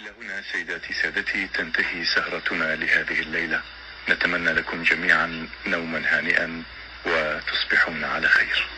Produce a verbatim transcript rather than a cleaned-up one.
إلى هنا سيداتي سادتي تنتهي سهرتنا لهذه الليلة. نتمنى لكم جميعا نوما هانئا وتصبحون على خير.